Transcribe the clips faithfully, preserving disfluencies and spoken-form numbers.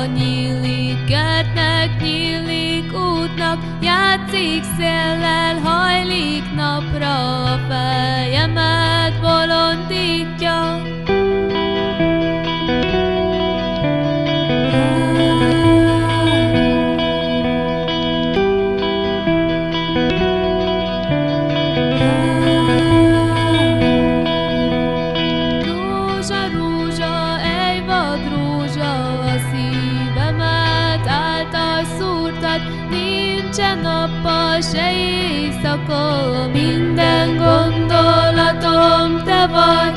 nyílik kertnek, nyílik útnak, játszik széllel, hajlik napra, a fejemet bolondítja. Nincsen nappal se éjszaka, minden gondolatom te vagy.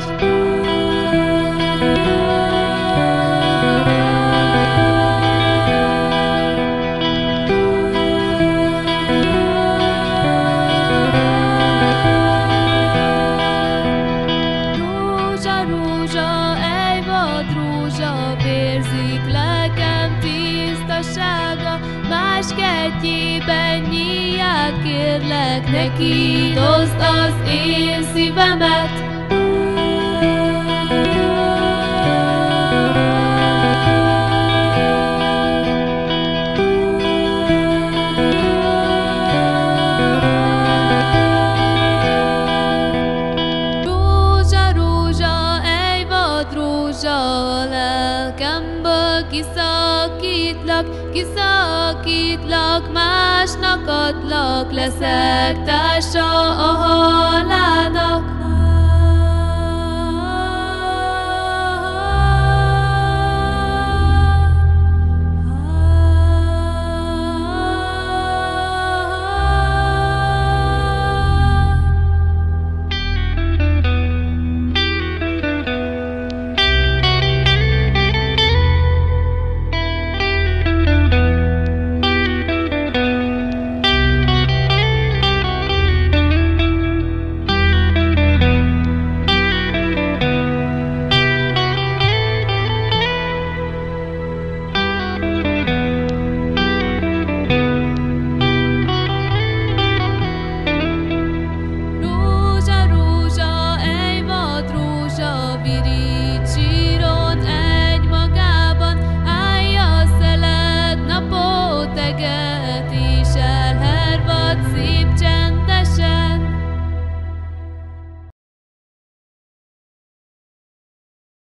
Rózsa, rózsa, ej vad rózsa, vérzik lelkem tisztasága, más kertjében nyílját kérlek, neki oszd az én szívemet. Rózsa, rózsa, ej vad rózsa, a lelkemből kiszakítlak, kiszakítlak, másnak adlak, leszek társa a halálnak.